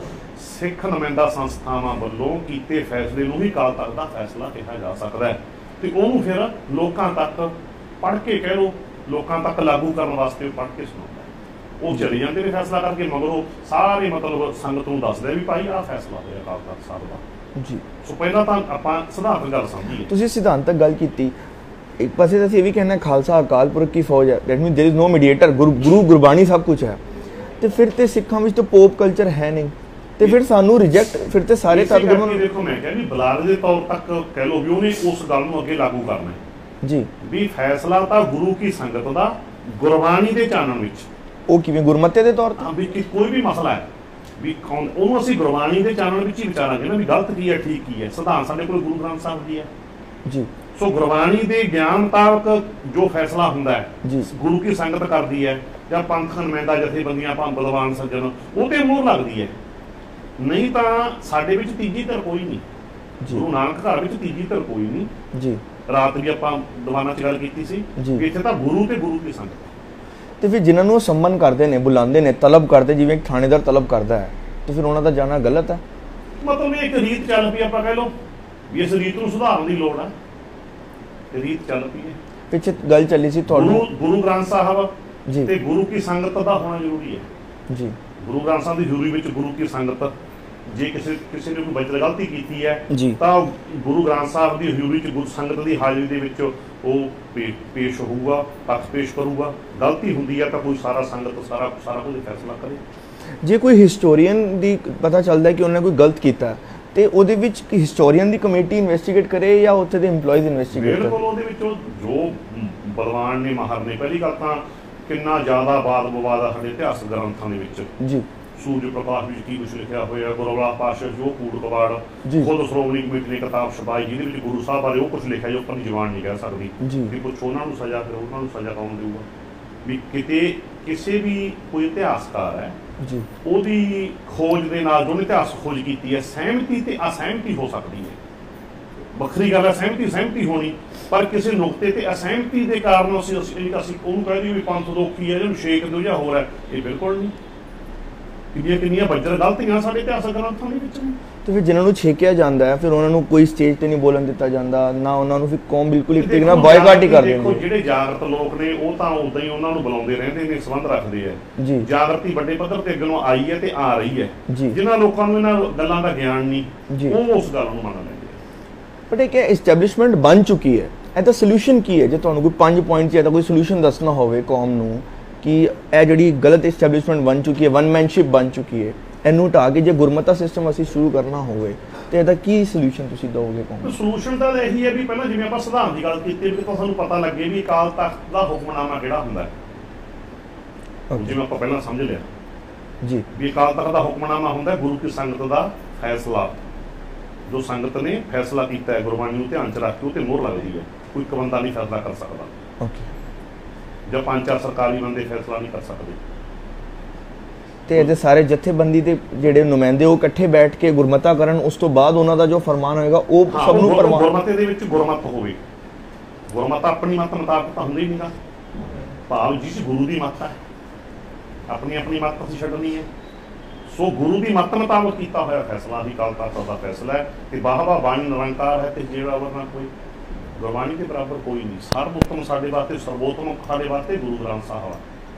B: सिख नमेंदा संस्थावां वल्लों कीते फैसले नूं ही अकाल तख्त का फैसला कहा जा सकता है, तो उहनूं फिर लोकां तक पढ़ के कह लो लोकां तक लागू करने वास्ते पढ़ के सुणाउंदा है। वो चले जाते ने फैसला करके मगरों सारे मतलब संगत नूं दसदे भी भाई आ फैसला होया अकाल तख्त साहब का जी। सो पहला तो आपां सिद्धांतक गल समझीए।
A: तुसीं सिद्धांतक गल कीती, एक पासे तो ये भी कहना है खालसा अकाल पुरख की फौज है, that mean there is no mediator, गुरु गुरु गुरबाणी सब कुछ है, तो फिर तो सिखां विच तो पोप कल्चर है नहीं, तो फिर सानू रिजेक्ट फिर तो सारे तत्त गुरबाणी
B: देखो मैं कह भी बुलारे दे तौर तक कह लो भी उन्हें उस गल नूं अगे लागू करना है जी। भी फैसला तो गुरु की संगत दा गुरबाणी दे चानण विच
A: ओ किवें गुरमते दे तौर
B: ते भी कोई भी मसला है भी कौन ਉਹਨੂੰ ਅਸੀਂ ਗੁਰਬਾਣੀ ਦੇ ਚਾਨਣ ਵਿੱਚ ਹੀ ਵਿਚਾਰਾਂਗੇ ਨਾ ਵੀ ਗਲਤ ਕੀ ਹੈ ਠੀਕ ਕੀ ਹੈ। ਸਿਧਾਂਤ ਸਾਡੇ ਕੋਲ ਗੁਰੂ ਗ੍ਰੰਥ ਸਾਹਿਬ ਦੀ ਹੈ ਜੀ। ਸੋ ਗੁਰਬਾਣੀ ਦੇ ਗਿਆਨ ਮੁਤਾਬਕ ਜੋ ਫੈਸਲਾ ਹੁੰਦਾ ਹੈ ਜੀ, ਗੁਰੂ ਕੀ ਸੰਗਤ ਕਰਦੀ ਹੈ ਜਾਂ ਪੰਥ ਨੁਮਾਇੰਦਾ ਜਥੇਬੰਦੀਆਂ ਭਾਂ ਬਲਵਾਨ ਸੱਜਣ ਉਹ ਤੇ ਮੋਹਰ ਲੱਗਦੀ ਹੈ। ਨਹੀਂ ਤਾਂ ਸਾਡੇ ਵਿੱਚ ਤੀਜੀ ਧਿਰ ਕੋਈ ਨਹੀਂ, ਗੁਰੂ ਨਾਨਕ ਘਰ ਵਿੱਚ ਤੀਜੀ ਧਿਰ ਕੋਈ ਨਹੀਂ ਜੀ। ਰਾਤ ਵੀ ਆਪਾਂ ਦੀਵਾਨਾਂ 'ਚ ਗੱਲ ਕੀਤੀ ਸੀ ਕਿ ਇੱਥੇ ਤਾਂ ਗੁਰੂ ਤੇ ਗੁਰੂ ਕੀ ਸੰਗਤ।
A: तो फिर जिन्होंने सम्मान करते हैं बुलाते हैं तलब करते जिवें थानेदार तलब करता है, तो फिर उन्होंने जाना गलत है?
B: ਮਤਲਬ ਇਹ ਇੱਕ ਰੀਤ ਚੱਲ ਪਈ, ਆਪਾਂ ਕਹਿ ਲਓ ਵੀ ਇਸ ਰੀਤ ਨੂੰ ਸੁਧਾਰਨ ਦੀ ਲੋੜ ਆ, ਰੀਤ ਚੱਲ ਪਈ ਹੈ।
A: ਪਿੱਛੇ ਗੱਲ ਚੱਲੀ ਸੀ ਤੁਹਾਨੂੰ
B: ਗੁਰੂ ਗੁਰੂ ਗ੍ਰੰਥ ਸਾਹਿਬ
A: ਜੀ
B: ਤੇ ਗੁਰੂ ਕੀ ਸੰਗਤ ਦਾ ਹੋਣਾ ਜ਼ਰੂਰੀ ਹੈ
A: ਜੀ।
B: ਗੁਰੂ ਗ੍ਰੰਥ ਸਾਹਿਬ ਦੀ ਹਜ਼ੂਰੀ ਵਿੱਚ ਗੁਰੂ ਕੀ ਸੰਗਤ, ਜੇ ਕਿਸੇ ਕਿਸੇ ਨੇ ਕੋਈ ਬਚਤ ਗਲਤੀ ਕੀਤੀ ਹੈ
A: ਜੀ
B: ਤਾਂ ਗੁਰੂ ਗ੍ਰੰਥ ਸਾਹਿਬ ਦੀ ਹਜ਼ੂਰੀ 'ਚ ਗੁਰੂ ਸੰਗਤ ਦੀ ਹਾਜ਼ਰੀ ਦੇ ਵਿੱਚ ਉਹ ਪੇਸ਼ ਹੋਊਗਾ, ਪੱਖ ਪੇਸ਼ ਕਰੂਗਾ। ਗਲਤੀ ਹੁੰਦੀ ਹੈ ਤਾਂ ਕੋਈ ਸਾਰਾ ਸੰਗਤ ਸਾਰਾ ਸਾਰਾ ਕੁਝ ਫੈਸਲਾ ਕਰੇ।
A: ਜੇ ਕੋਈ ਹਿਸਟੋਰੀਅਨ ਦੀ ਪਤਾ ਚੱਲਦਾ ਕਿ ਉਹਨੇ ਕੋਈ ਗਲਤ ਕੀਤਾ ਤੇ ਉਹਦੇ ਵਿੱਚ ਹਿਸਟੋਰੀਅਨ ਦੀ ਕਮੇਟੀ ਇਨਵੈਸਟੀਗੇਟ ਕਰੇ ਜਾਂ ਉੱਥੇ ਦੇ EMPLOYEES ਇਨਵੈਸਟੀਗੇਟ ਕਰੇ?
B: ਬਿਲਕੁਲ, ਉਹਦੇ ਵਿੱਚ ਜੋ ਬਲਵਾਨ ਨੇ ਮਾਹਰ ਨੇ, ਪਹਿਲੀ ਗੱਲ ਤਾਂ ਕਿੰਨਾ ਜ਼ਿਆਦਾ ਵਾਦ ਵਿਵਾਦ ਆ ਸਾਡੇ ਇਤਿਹਾਸਕ ਗ੍ਰੰਥਾਂ ਦੇ ਵਿੱਚ ਜੀ। ਸੂਰਜ ਪ੍ਰਕਾਸ਼ ਵਿੱਚ ਕੀ ਕੁਛ ਲਿਖਿਆ ਹੋਇਆ, ਗੁਰੂ ਰਵਿਦਾਸ ਪਾਤਸ਼ਾਹ ਜੋ ਕੂੜ ਕਵਾੜ, ਖੁਦ ਸ਼੍ਰੋਮਣੀ ਕਮੇਟੀ ਨੇ ਕਿਤਾਬ ਛਪਾਈ ਜਿਹਦੇ ਵਿੱਚ ਗੁਰੂ ਸਾਹਿਬ ਬਾਰੇ ਉਹ ਕੁਛ ਲਿਖਿਆ ਜੋ ਆਪਣੀ ਜ਼ੁਬਾਨ ਨਹੀਂ ਕਹਿ ਸਕਦੀ ਵੀ ਕੁਛ ਉਹਨਾਂ ਨੂੰ ਸਜ਼ਾ, ਫਿਰ ਉਹਨਾਂ ਨੂੰ ਸਜ਼ਾ ਕੌਣ ਦੇਊਗਾ? ਵੀ ਕਿਤੇ ਕਿਸੇ ਵੀ ਕੋਈ ਇਤਿਹਾਸਕਾਰ ਹੈ ਜੀ, ਉਹਦੀ ਖੋਜ ਦੇ ਨਾਲ ਜੋ ਇਤਿਹਾਸ ਖੋਜ ਕੀਤੀ ਹੈ, ਸਹਿਮਤੀ ਤੇ ਅਸਹਿਮਤੀ ਹੋ ਸਕਦੀ ਹੈ। ਵੱਖਰੀ ਗੱਲ ਹੈ ਸਹਿਮਤੀ ਸਹਿਮਤੀ ਹੋਣੀ, ਪਰ ਕਿਸੇ ਨੁਕਤੇ ਤੇ ਅਸਹਿਮਤੀ ਦੇ ਕਾਰਨ ਅਸੀਂ ਅਸੀਂ ਉਹਨੂੰ ਕਹਿ ਦਈਏ ਵੀ ਪੰਥ ਦੋਖੀ ਹੈ, ਇਹਨੂੰ ਛੇਕ ਦਿਓ ਜਾਂ ਹੋਰ ਹੈ, ਇਹ ਬਿਲਕੁਲ ਨਹੀਂ। ਕਿੰਨੀਆਂ ਕਿੰਨੀਆਂ ਵੱਜਰ ਗਲਤੀਆਂ ਸਾਡੇ ਇਤਿਹਾਸਕ ਗ੍ਰੰਥਾਂ ਦੇ ਵਿੱਚ ਨੇ। ਤੇ
A: ਫਿਰ ਜਿਨ੍ਹਾਂ ਨੂੰ ਛੇਕਿਆ ਜਾਂਦਾ ਹੈ ਫਿਰ ਉਹਨਾਂ ਨੂੰ ਕੋਈ ਸਟੇਜ ਤੇ ਨਹੀਂ ਬੋਲਣ ਦਿੱਤਾ ਜਾਂਦਾ ਨਾ, ਉਹਨਾਂ ਨੂੰ ਫਿਰ ਕੌਮ ਬਿਲਕੁਲ ਇੱਕ ਤਰੀਕੇ ਨਾਲ ਬਾਈਕਾਟ ਹੀ ਕਰ ਦਿੰਦੇ।
B: ਦੇਖੋ ਜਿਹੜੇ ਜਾਗਰਤ ਲੋਕ ਨੇ ਉਹ ਤਾਂ ਉਦਾਂ ਹੀ ਉਹਨਾਂ ਨੂੰ ਬੁਲਾਉਂਦੇ ਰਹਿੰਦੇ ਨੇ, ਸੰਬੰਧ ਰੱਖਦੇ ਆ ਜੀ। ਜਾਗਰਤੀ ਵੱਡੇ ਪੱਧਰ ਤੇ ਅੱਗੇ ਆਈ ਹੈ ਤੇ ਆ ਰਹੀ ਹੈ ਜੀ। ਜਿਨ੍ਹਾਂ ਲੋਕਾਂ ਨੂੰ ਇਹਨਾਂ ਗੱਲਾਂ ਦਾ ਗਿਆਨ ਨਹੀਂ ਉਹ ਉਸ ਗੱਲ ਨੂੰ ਮੰਨ ਲੈਂਦੇ ਆ।
A: ਬਟ ਇਹ ਕਿ ਐਸਟੈਬਲਿਸ਼ਮੈਂਟ ਬਣ ਚੁੱਕੀ ਹੈ, ਇਹਦਾ ਸੋਲੂਸ਼ਨ ਕੀ ਹੈ? ਜੇ ਤੁਹਾਨੂੰ ਕੋਈ ਪੰਜ ਪੁਆਇੰਟ 'ਚ ਇਹਦਾ ਕੋਈ ਸੋਲੂਸ਼ਨ ਦੱਸਣਾ ਹੋਵੇ ਕੌਮ ਨੂੰ ਕਿ ਇਹ ਜਿਹੜੀ ਗਲਤ ਐਸਟੈਬਲਿਸ਼ਮੈਂਟ ਬਣ ਚੁੱਕੀ ਹੈ, ਵਨਮੈਨਸ਼ਿਪ ਬਣ ਚੁੱਕੀ ਹੈ, ਇਹਨੂੰ ਹਟਾ ਕੇ ਜੇ ਗੁਰਮਤਾ ਸਿਸਟਮ ਅਸੀਂ ਸ਼ੁਰੂ ਕਰਨਾ ਹੋਵੇ ਤੇ ਇਹਦਾ ਕੀ ਸੋਲੂਸ਼ਨ ਤੁਸੀਂ ਦਿਓਗੇ ਕੌਮ?
B: ਸੋਲੂਸ਼ਨ ਤਾਂ ਇਹੀ ਹੈ ਵੀ ਪਹਿਲਾਂ ਜਿਵੇਂ ਆਪਾਂ ਸਿਧਾਂਤ ਦੀ ਗੱਲ ਕੀਤੀ ਵੀ ਤਾਂ ਸਾਨੂੰ ਪਤਾ ਲੱਗੇ ਵੀ ਅਕਾਲ ਤਖਤ ਦਾ ਹੁਕਮਨਾਮਾ ਕਿਹੜਾ ਹੁੰਦਾ ਹੈ। ਜਿਵੇਂ ਆਪਾਂ ਪਹਿਲਾਂ ਸਮਝ ਲਿਆ ਜੀ ਵੀ ਅਕਾਲ ਤਖਤ ਦਾ ਹੁਕਮਨਾਮਾ ਹੁੰਦਾ ਗੁਰੂ ਕੀ ਸੰਗਤ ਦਾ ਫੈਸਲਾ, ਜੋ ਸੰਗਤ ਨੇ ਫੈਸਲਾ ਕੀਤਾ ਹੈ ਗੁਰਬਾਣੀ ਨੂੰ ਧਿਆਨ 'ਚ ਰੱਖ ਕੇ ਉਹ ਤੇ ਮੋਹਰ ਲੱਗਦੀ ਹੈ। ਕੋਈ ਇੱਕ ਬੰਦਾ ਨਹੀਂ ਫੈਸਲਾ ਕਰ ਸਕਦਾ ਜਾਂ ਪੰਜ ਚਾਰ ਸਰਕਾਰੀ ਬੰਦੇ ਫੈਸਲਾ ਨਹੀਂ ਕਰ ਸਕਦੇ।
A: ਤੇ ਇਹਦੇ ਸਾਰੇ ਜਥੇਬੰਦੀ ਦੇ ਜਿਹੜੇ ਨੁਮਾਇੰਦੇ ਉਹ ਇਕੱਠੇ ਬੈਠ ਕੇ ਗੁਰਮਤਾ ਕਰਨ, ਉਸ ਤੋਂ ਬਾਅਦ ਉਹਨਾਂ ਦਾ ਜੋ ਫਰਮਾਨ ਹੋਏਗਾ ਉਹ ਸਭ ਨੂੰ ਪ੍ਰਵਾਨ।
B: ਗੁਰਮਤੇ ਦੇ ਵਿੱਚ ਗੁਰਮਤ ਹੋਵੇ, ਗੁਰਮਤ ਆਪਣੀ ਮਤ ਮੁਤਾਬਕ ਤਾਂ ਹੁੰਦਾ ਹੀ ਨਹੀਂਗਾ, ਭਾਵ ਜਿਸ ਗੁਰੂ ਦੀ ਮੱਤ ਹੈ ਆਪਣੀ ਆਪਣੀ ਮੱਤ ਅਸੀਂ ਛੱਡਣੀ ਹੈ। ਸੋ ਗੁਰੂ ਦੀ ਮੱਤ ਮੁਤਾਬਕ ਕੀਤਾ ਹੋਇਆ ਫੈਸਲਾ ਹੀ ਅਕਾਲ ਤਖਤ ਦਾ ਫੈਸਲਾ ਹੈ ਤੇ ਬਾਹਵਾ ਬਾਣੀ ਨਿਰੰਕਾਰ ਹੈ ਤੇ ਜਿਹੜਾ ਵਰਨਾ ਕੋਈ ਗੁਰਬਾਣੀ ਦੇ ਬਰਾਬਰ ਕੋਈ ਨਹੀਂ। ਸਰਵਉੱਤਮ ਸਾਡੇ ਵਾਸਤੇ, ਸਰਵੋਤਮ ਸਾਡੇ ਵਾਸਤੇ ਗੁਰੂ ਗ੍ਰੰਥ ਸਾਹਿਬ ਹੈ।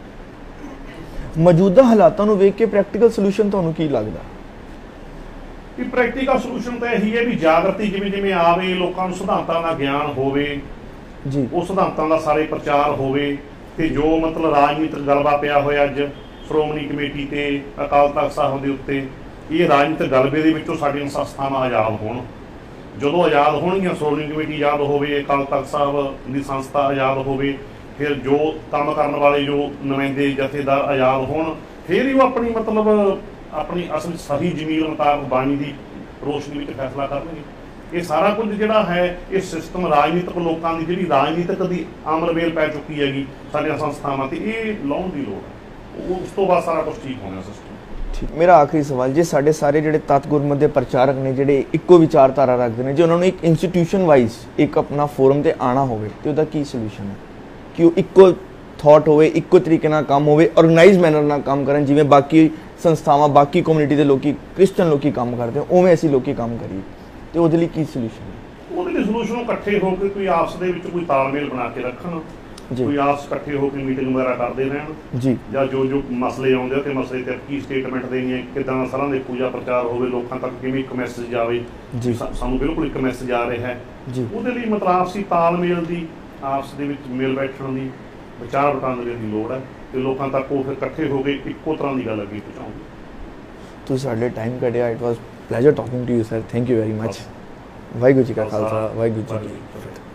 A: ਮੌਜੂਦਾ ਹਾਲਾਤਾਂ ਨੂੰ ਵੇਖ ਕੇ ਪ੍ਰੈਕਟੀਕਲ ਸੋਲੂਸ਼ਨ ਤੁਹਾਨੂੰ ਕੀ ਲੱਗਦਾ?
B: ਕਿ ਪ੍ਰੈਕਟੀਕਲ ਸੋਲੂਸ਼ਨ ਤਾਂ ਇਹੀ ਹੈ ਵੀ ਜਾਗਰਤੀ ਜਿਵੇਂ ਜਿਵੇਂ ਆਵੇ, ਲੋਕਾਂ ਨੂੰ ਸਿਧਾਂਤਾਂ ਦਾ ਗਿਆਨ ਹੋਵੇ ਜੀ, ਉਹ ਸਿਧਾਂਤਾਂ ਦਾ ਸਾਰੇ ਪ੍ਰਚਾਰ ਹੋਵੇ ਤੇ ਜੋ ਮਤਲਬ ਰਾਜਨੀਤਿਕ ਗਲਬਾ ਪਿਆ ਹੋਇਆ ਅੱਜ ਸ਼੍ਰੋਮਣੀ ਕਮੇਟੀ ਤੇ ਅਕਾਲ ਤਖਤ ਸਾਹਿਬ ਦੇ ਉੱਤੇ, ਇਹ ਰਾਜਨੀਤਿਕ ਗਲਬੇ ਦੇ ਵਿੱਚੋਂ ਸਾਡੀਆਂ ਸੰਸਥਾਵਾਂ ਆਜ਼ਾਦ ਹੋਣ। ਜਦੋਂ ਆਜ਼ਾਦ ਹੋਣਗੀਆਂ, ਸ਼੍ਰੋਮਣੀ ਕਮੇਟੀ ਆਜ਼ਾਦ ਹੋਵੇ, ਅਕਾਲ ਤਖਤ ਸਾਹਿਬ ਦੀ ਸੰਸਥਾ ਆਜ਼ਾਦ ਹੋਵੇ, ਫਿਰ ਜੋ ਕੰਮ ਕਰਨ ਵਾਲੇ ਜੋ ਨੁਮਾਇੰਦੇ ਜਥੇਦਾਰ ਆਜ਼ਾਦ ਹੋਣ, ਫਿਰ ਹੀ ਉਹ ਆਪਣੀ ਮਤਲਬ ਆਪਣੀ ਅਸਲ ਸਹੀ ਜ਼ਮੀਰ ਮੁਤਾਬਕ ਬਾਣੀ ਦੀ ਰੋਸ਼ਨੀ ਵਿੱਚ ਫੈਸਲਾ ਕਰਨਗੇ। ਇਹ ਸਾਰਾ ਕੁਝ ਜਿਹੜਾ ਹੈ ਇਹ ਸਿਸਟਮ ਰਾਜਨੀਤਿਕ ਲੋਕਾਂ ਦੀ ਜਿਹੜੀ ਰਾਜਨੀਤਿਕ ਦੀ ਆਮਰਵੇਲ ਪੈ ਚੁੱਕੀ ਹੈਗੀ ਸਾਡੀਆਂ ਸੰਸਥਾਵਾਂ ਤੇ, ਇਹ ਲਾਉਣ ਦੀ ਲੋੜ ਹੈ। ਉਸ ਤੋਂ ਬਾਅਦ ਸਾਰਾ ਕੁਝ ਠੀਕ ਹੋਣਾ ਸਿਸਟਮ।
A: ਠੀਕ, ਮੇਰਾ ਆਖਰੀ ਸਵਾਲ, ਜੇ ਸਾਡੇ ਸਾਰੇ ਜਿਹੜੇ ਤੱਤ ਗੁਰਮਤਿ ਦੇ ਪ੍ਰਚਾਰਕ ਨੇ ਜਿਹੜੇ ਇੱਕੋ ਵਿਚਾਰਧਾਰਾ ਰੱਖਦੇ ਨੇ, ਜੇ ਉਹਨਾਂ ਨੂੰ ਇੱਕ ਇੰਸਟੀਟਿਊਸ਼ਨ ਵਾਈਜ਼ ਇੱਕ ਆਪਣਾ ਫੋਰਮ ਤੇ ਆਉਣਾ ਹੋਵੇ ਤੇ ਉਹਦਾ ਕੀ ਸੋਲੂਸ਼ਨ ਹੈ ਕਿ ਉਹ ਇੱਕੋ ਥਾਟ ਹੋਵੇ, ਇੱਕੋ ਤਰੀਕੇ ਨਾਲ ਕੰਮ ਹੋਵੇ, ਆਰਗੇਨਾਈਜ਼ ਮੈਨਰ ਨਾਲ ਕੰਮ ਕਰਨ, ਜਿਵੇਂ ਬਾਕੀ ਸੰਸਥਾਵਾਂ ਬਾਕੀ ਕਮਿਊਨਿਟੀ ਦੇ ਲੋਕੀ ਕ੍ਰਿਸਚਨ ਲੋਕੀ ਕੰਮ ਕਰਦੇ ਉਵੇਂ ਅਸੀਂ ਲੋਕੀ ਕੰਮ ਕਰੀਏ, ਤੇ ਉਹਦੇ ਲਈ ਕੀ ਸੋਲੂਸ਼ਨ ਹੈ?
B: ਉਹਦੇ ਲਈ ਸੋਲੂਸ਼ਨ ਇਕੱਠੇ ਹੋ ਕੇ ਕੋਈ ਆਪਸ ਦੇ ਵਿੱਚ ਕੋਈ ਤਾਲਮੇਲ ਬਣਾ ਕੇ ਰੱਖਣ, ਕੋਈ ਆਪਸ ਇਕੱਠੇ ਹੋ ਕੇ ਮੀਟਿੰਗ ਵਗੈਰਾ ਕਰਦੇ ਰਹਿਣ ਜੀ, ਜਾਂ ਜੋ ਜੋ ਮਸਲੇ ਆਉਂਦੇ ਤੇ ਮਸਲੇ ਤੇ ਕੀ ਸਟੇਟਮੈਂਟ ਦੇਣੀ ਹੈ, ਕਿੱਦਾਂ ਸਾਰਿਆਂ ਦੇ ਪੂਜਾ ਪ੍ਰਚਾਰ ਹੋਵੇ, ਲੋਕਾਂ ਤੱਕ ਕਿਵੇਂ ਇੱਕ ਮੈਸੇਜ ਜਾਵੇ ਜੀ, ਸਾਨੂੰ ਬਿਲਕੁਲ ਇੱਕ ਮੈਸੇਜ ਆ ਰਿਹਾ ਹੈ ਜੀ। ਉਹਦੇ ਲਈ ਮਤਲਬ ਆਪਸੀ ਤਾਲਮੇਲ ਦੀ, ਆਪਸ ਦੇ ਵਿੱਚ ਮੇਲ ਬੈਠਣ ਦੀ, ਵਿਚਾਰ ਵਟਾਂਦਰੇ ਦੀ ਲੋੜ ਹੈ ਤੇ ਲੋਕਾਂ ਤੱਕ ਉਹ ਫਿਰ ਇਕੱਠੇ ਹੋ ਕੇ ਇੱਕੋ ਤਰ੍ਹਾਂ ਦੀ ਗੱਲ ਅੱਗੇ ਪਹੁੰਚਾਉਣਗੇ।
A: ਤੁਸੀਂ ਸਾਡੇ ਟਾਈਮ ਕੱਢਿਆ, it was pleasure talking to you sir, thank you very much. Waheguru ji ਕਾ ਖਾਲਸਾ, ਵਾਹਿਗੁਰੂ ਜੀ ਕੀ ਫਤਿਹ।